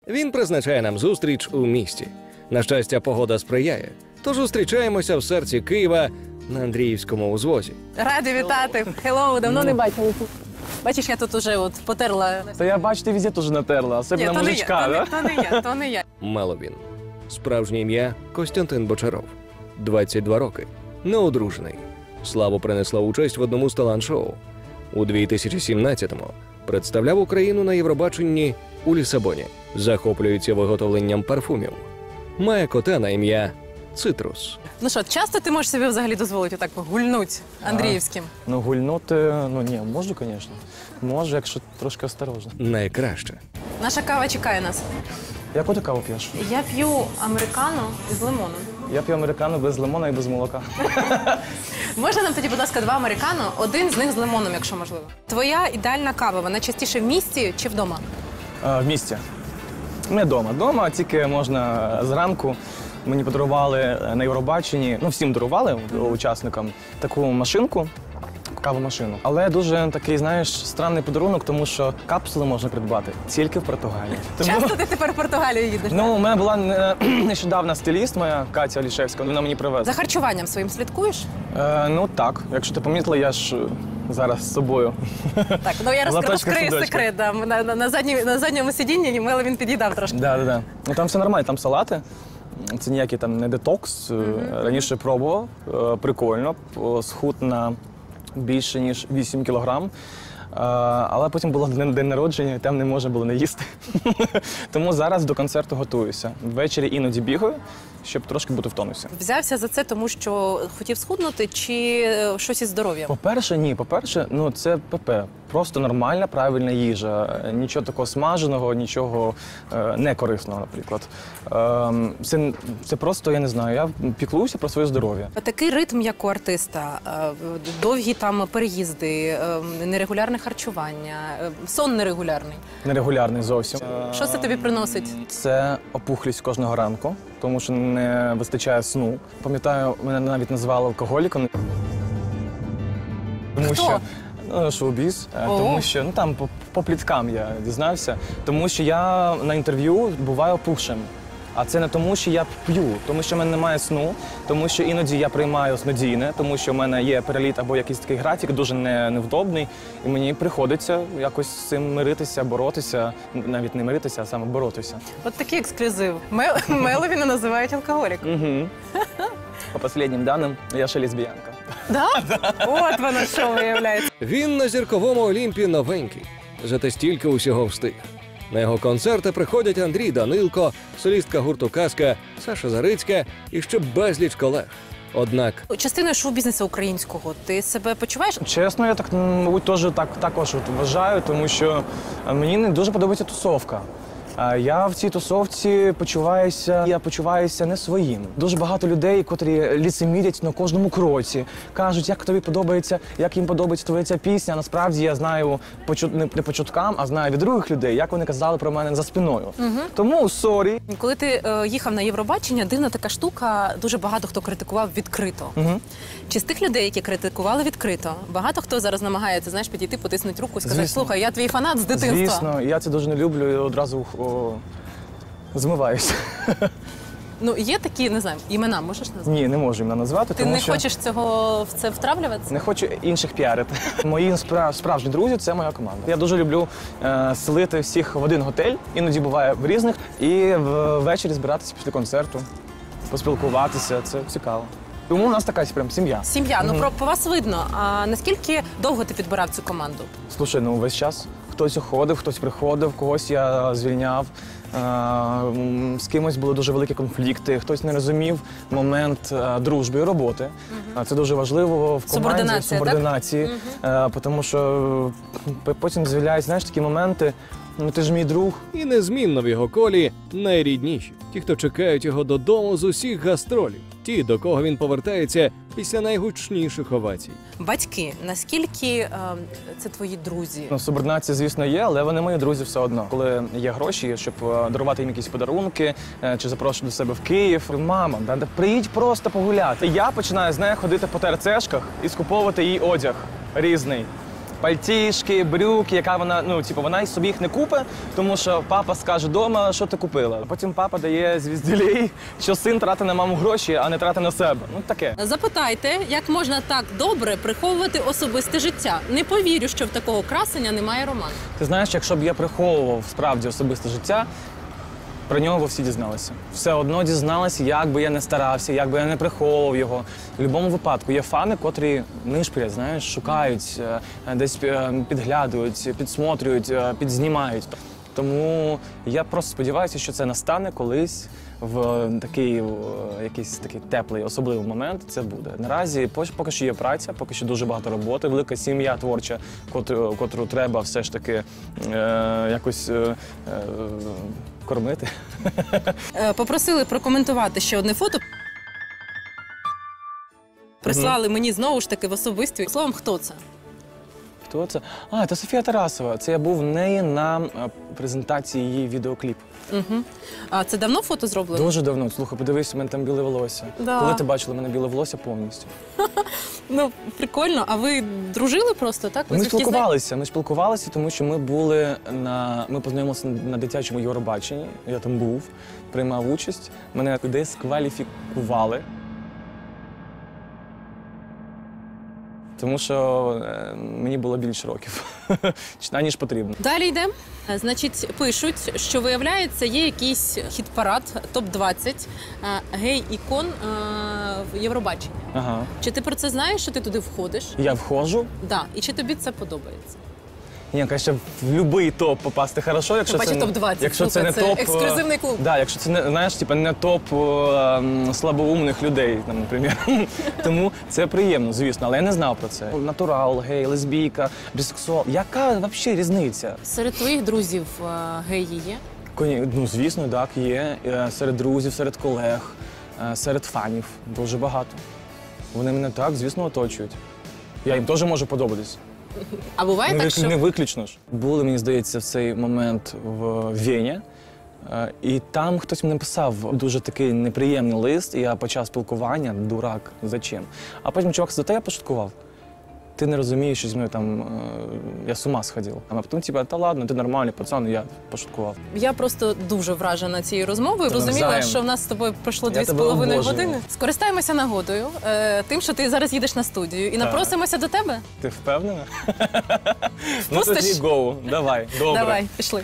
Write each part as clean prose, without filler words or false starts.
Він призначає нам зустріч у місті. На щастя, погода сприяє, тож зустрічаємося в серці Києва на Андріївському узвозі. Раді вітати. Хеллоу, давно не бачили. Бачиш, я тут уже от потерла. Та я бачу, ти везде теж натерла, особливо мужичка, да? То не я. Меловін. Справжнє ім'я – Костянтин Бочаров. 22 роки. Неодружений. Славу принесла участь в одному з талант-шоу. У 2017-му представляв Україну на Євробаченні у Лісабоні. Захоплюється виготовленням парфумів. Має кота на ім'я Цитрус. Ну що, часто ти можеш собі взагалі дозволити так гульнуть Андріївським? Ну, гульнути, ну ні, можу, звісно. Можу, якщо трошки осторожно. Найкраще. Наша кава чекає нас. Яку ти каву п'єш? Я п'ю американо із лимоном. Я п'ю американо без лимона і без молока. Можна нам тоді, будь ласка, 2 американо, один з них з лимоном, якщо можливо. Твоя ідеальна кава, вона частіше в місті чи вдома? В місті. Не вдома. Вдома тільки можна зранку. Мені подарували на Євробаченні, ну всім дарували учасникам, таку машинку, кавомашину. Але дуже такий, знаєш, странний подарунок, тому що капсули можна придбати тільки в Португалії. Часто ти тепер в Португалію їдеш? Ну, у мене була нещодавна стиліст моя, Катя Олішевська, вона мені привезла. За харчуванням своїм слідкуєш? Ну так, якщо ти помітила, я ж зараз з собою. Так, ну я розкрию секрет. Да. На задньому сидінні Меловін під'їдав трошки. Так. Ну там все нормально, там салати. Це ніякий там не детокс. Раніше пробував, прикольно, схуд на більше, ніж 8 кілограм. Але потім було день народження, і там не можна було не їсти. Тому зараз до концерту готуюся. Ввечері іноді бігаю, щоб трошки бути в тонусі. Взявся за це, тому що хотів схуднути чи щось із здоров'ям? По-перше, ні. По-перше, ну це ПП. Просто нормальна, правильна їжа. Нічого такого смаженого, нічого некорисного, наприклад. Це просто, я не знаю, я піклуюся про своє здоров'я. Такий ритм, як у артиста, довгі там переїзди, нерегулярне харчування, сон нерегулярний. Нерегулярний зовсім. Що це тобі приносить? Це опухлість кожного ранку, тому що не вистачає сну. Пам'ятаю, мене навіть назвали алкоголіком. Тому що шоу-біз, тому що, ну там по пліткам я дізнався, тому що я на інтерв'ю буваю опухшим. А це не тому, що я п'ю, тому що в мене немає сну, тому що іноді я приймаю снодійне, тому що в мене є переліт або якийсь такий графік, дуже невдобний, і мені приходиться якось з цим миритися, боротися, навіть не миритися, а саме боротися. От такий ексклюзив. Меловіна називають алкоголіком. По останнім даним, я ще лесбіянка. Да? От воно що виявляється. Він на зірковому Олімпі новенький. Зате стільки усього встиг. На його концерти приходять Андрій Данилко, солістка гурту «Казка», Саша Зарицька і ще безліч колег. Однак Частиною шоу-бізнесу українського ти себе почуваєш? Чесно, я так, мабуть, також вважаю, тому що мені не дуже подобається тусовка. Я в цій тусовці почуваюся не своїм. Дуже багато людей, котрі ліцемірять на кожному кроці, кажуть, як тобі подобається, як їм подобається твоя ця пісня. Насправді я знаю не по чуткам, а знаю від других людей, як вони казали про мене за спиною. Тому сорі. Коли ти їхав на Євробачення, дивна така штука, дуже багато хто критикував відкрито. Чи з тих людей, які критикували відкрито, багато хто зараз намагається, знаєш, підійти, потиснути руку і сказати, слухай, я твій фанат з дитинства. Звісно, я це дуже не люблю і одразу змиваюся. Ну, є такі, не знаю, імена можеш назвати? Ні, не можу імена назвати, Ти тому не що хочеш в це втравлюватися? не хочу інших піарити. Мої справжні друзі – це моя команда. Я дуже люблю селити всіх в один готель, іноді буває в різних, і ввечері збиратися після концерту, поспілкуватися, це цікаво. Тому у нас така прям сім'я. Сім'я, ну по вас видно. А наскільки довго ти підбирав цю команду? Слушай, ну весь час. Хтось уходив, хтось приходив, когось я звільняв. З кимось були дуже великі конфлікти, хтось не розумів момент дружби і роботи. Це дуже важливо в команді, субординації, тому що потім з'являються, знаєш, такі моменти, ну ти ж мій друг. і незмінно в його колі найрідніші. Ті, хто чекають його додому з усіх гастролів. Ті, до кого він повертається після найгучніших овацій. Батьки, наскільки це твої друзі? Ну, субординація, звісно, є, але вони мої друзі все одно. Коли є гроші, щоб дарувати їм якісь подарунки, чи запрошувати до себе в Київ, мама, приїдь просто погуляти. Я починаю з нею ходити по ТРЦшках і скуповувати їй одяг різний. пальтішки, брюки, яка вона, ну, типу, вона собі їх не купить, тому що папа скаже вдома, що ти купила. Потім папа дає звіздюлей, що син тратить на маму гроші, а не тратить на себе. Ну, таке. Запитайте, як можна так добре приховувати особисте життя. Не повірю, що в такого красення немає роману. Ти знаєш, якщо б я приховував справді особисте життя, про нього всі дізналися. Все одно дізналися, як би я не старався, як би я не приховував його. В будь-якому випадку є фани, котрі нишпорять, знаєш, шукають, десь підглядують, підсмотрюють, підзнімають. Тому я просто сподіваюся, що це настане колись в такий якийсь такий теплий, особливий момент це буде. Наразі поки що є праця, поки що дуже багато роботи, велика сім'я творча, котру треба все ж таки якось кормити. Попросили прокоментувати ще одне фото. Прислали мені знову ж таки в особисті. Словом, хто це? Хто це? А, це Софія Тарасова. Це я був в неї на презентації її відеокліпу. Угу. А це давно фото зроблено? Дуже давно. Слухай, подивись, у мене там біле волосся. Да. Коли ти бачила мене біле волосся повністю? Ну, прикольно. А ви дружили просто, так? Ви Ми звідки спілкувалися, тому що ми познайомилися на дитячому Євробаченні. Я там був, приймав участь. Мене дискваліфікували. Тому що мені було більше років, ніж потрібно. Далі йдемо. Значить, пишуть, що, виявляється, є якийсь хіт-парад, топ-20 гей-ікон в Євробаченні. Ага. Чи ти про це знаєш, що ти туди входиш? Я входжу. Да. І чи тобі це подобається? Ні, звісно, в будь-який топ попасти хорошо, якщо Бачу, топ-20. Якщо це не топ... ексклюзивний клуб. Да, якщо це не, знаєш, типу, не топ слабоумних людей, там, наприклад. Тому це приємно, звісно, але я не знав про це. Натурал, гей, лесбійка, бісексуал. Яка взагалі різниця? Серед твоїх друзів геї є? Ну, звісно, так, є. Серед друзів, серед колег, серед фанів. Дуже багато. Вони мене так, звісно, оточують. Я їм теж можу подобатись. А буває так, що... Не виключно ж. Були, мені здається, в цей момент в Вені, і там хтось мені написав дуже такий неприємний лист, і я почав спілкування, дурак, зачем? А потім чувак за те я пошуткував. Ти не розумієш, що зі мною там, я з ума сходив. А потім, типу, та ладно, ти нормальний пацан, я пошуткував. Я просто дуже вражена цією розмовою. Розуміла, навзаєм. що в нас з тобою пройшло Я 2,5 обожнюю. години. Скористаємося нагодою, тим, що ти зараз їдеш на студію, і напросимося до тебе. Ти впевнена? Ну Впустиш? тоді гоу, давай, добре. Давай, пішли.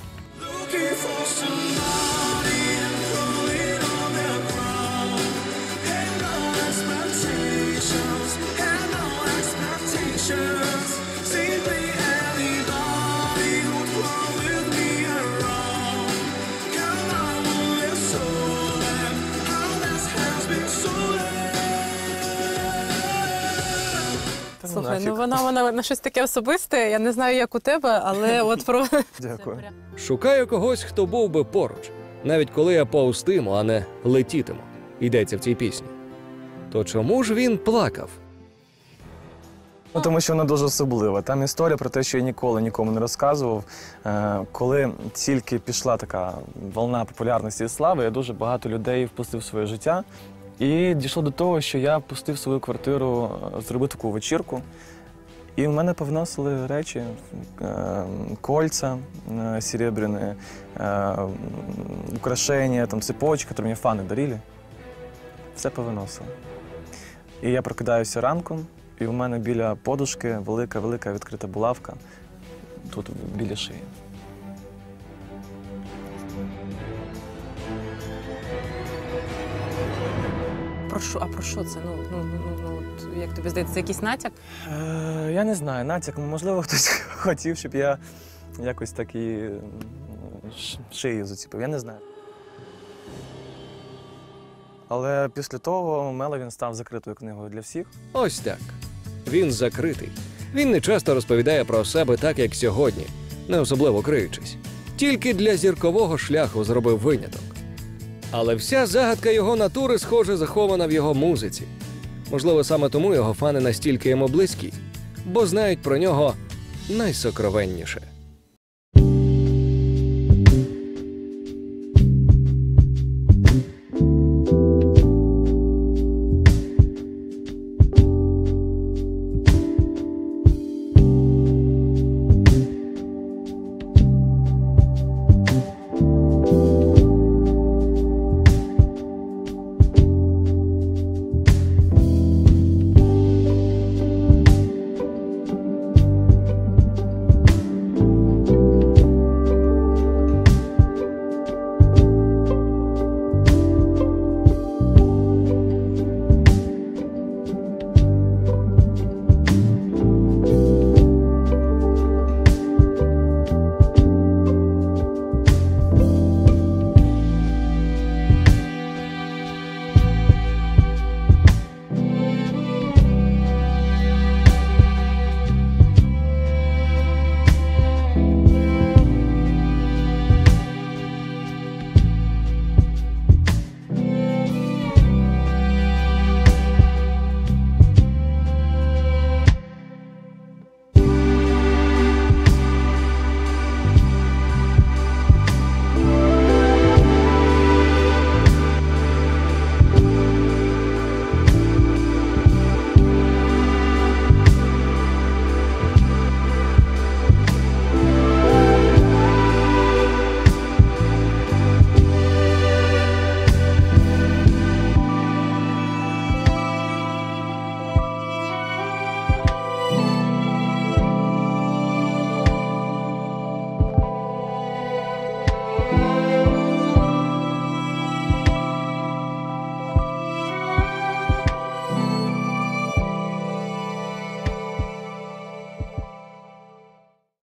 Слухай, ну вона на щось таке особисте. Я не знаю, як у тебе, але от про... Дякую. Шукаю когось, хто був би поруч, навіть коли я повстиму, а не летітиму. Йдеться в цій пісні. То чому ж він плакав? Ну, тому що вона дуже особлива. Там історія про те, що я ніколи нікому не розказував. Коли тільки пішла така волна популярності і слави, я дуже багато людей впустив в своє життя. І дійшло до того, що я пустив свою квартиру зробити таку вечірку. І в мене повносили речі, кольця серебряні, украшення, там, цепочки, які мені фани дарили. Все повиносили. І я прокидаюся ранком, і в мене біля подушки велика відкрита булавка, тут біля шиї. А про що це? От, як тобі здається, це якийсь натяк? Я не знаю, натяк. Можливо, хтось хотів, щоб я якось так і шию заціпив. Я не знаю. Але після того Меловін став закритою книгою для всіх. Ось так. Він закритий. Він не часто розповідає про себе так, як сьогодні, не особливо криючись. Тільки для зіркового шляху зробив виняток. Але вся загадка його натури, схоже, захована в його музиці. Можливо, саме тому його фани настільки йому близькі, бо знають про нього найсокровенніше.